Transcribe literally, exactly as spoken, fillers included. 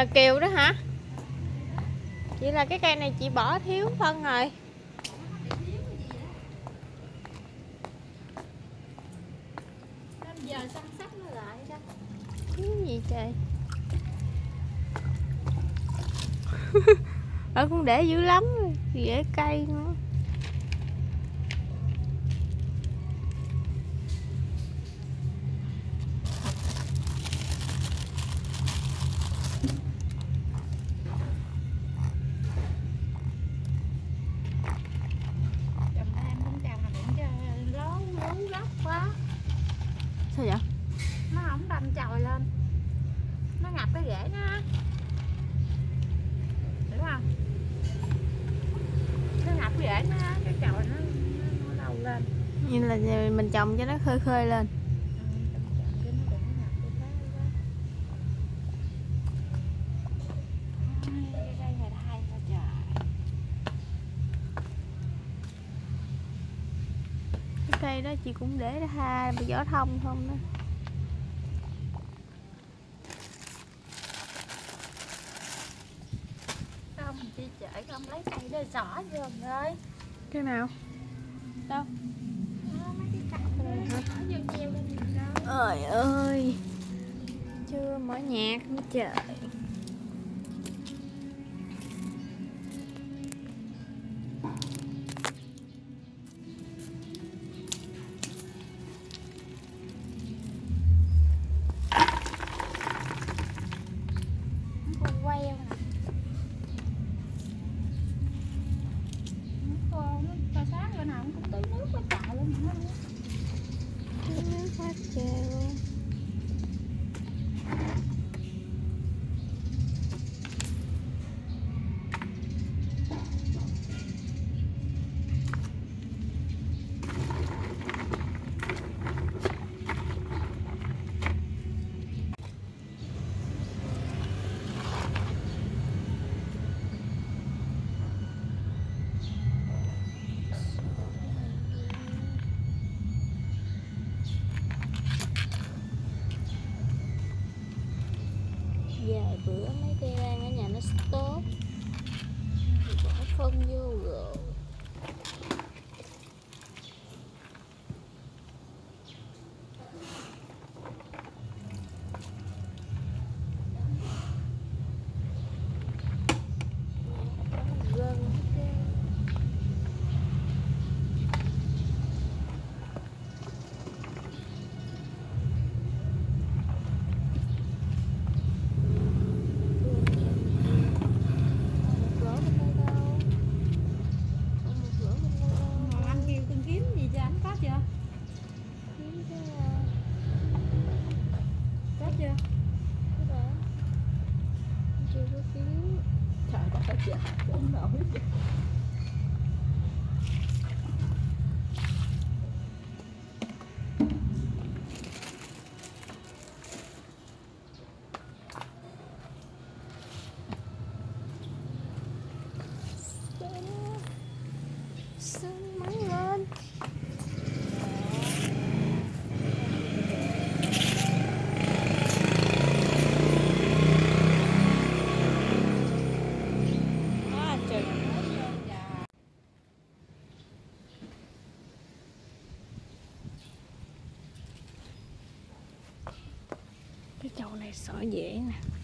là kiều đó hả? Vậy là cái cây này chị bỏ thiếu phân rồi. Giờ chăm sóc nó lại đó. Thiếu gì trời. Ở cũng để dữ lắm, rễ cây nữa. Chồng em cũng chào mà đừng cho lố lú gốc quá. Sao vậy? Nó không đâm chồi lên, nó ngập cái rễ nó, hiểu không? Nó ngập cái rễ nó, cái chồi nó, nó, nó đâu lên. Như là mình trồng cho nó khơi khơi lên. Cái cây đó chị cũng để ha, bị gió thông không đó. Không, chị chạy không lấy cây để xỏ vô rồi. Cái nào? Đâu? Đó, mấy cái cây đó xỏ vô treo lên được đâu. Trời ơi, chưa mở nhạc nữa trời. Con queo nè. Con nó ta sáng bữa nào cũng tưới nước quá trời luôn hả? Tưới nước quá trời luôn. Vài bữa mấy cây lan ở nhà nó tốt, bỏ phân vô rồi. Anh kêu con kiếm gì cho anh có chưa? Có chưa? Chưa có kiếm. Trời đất ơi trời, không nổi. Sương mới lên. À, trời. Cái chậu này sợ dễ nè.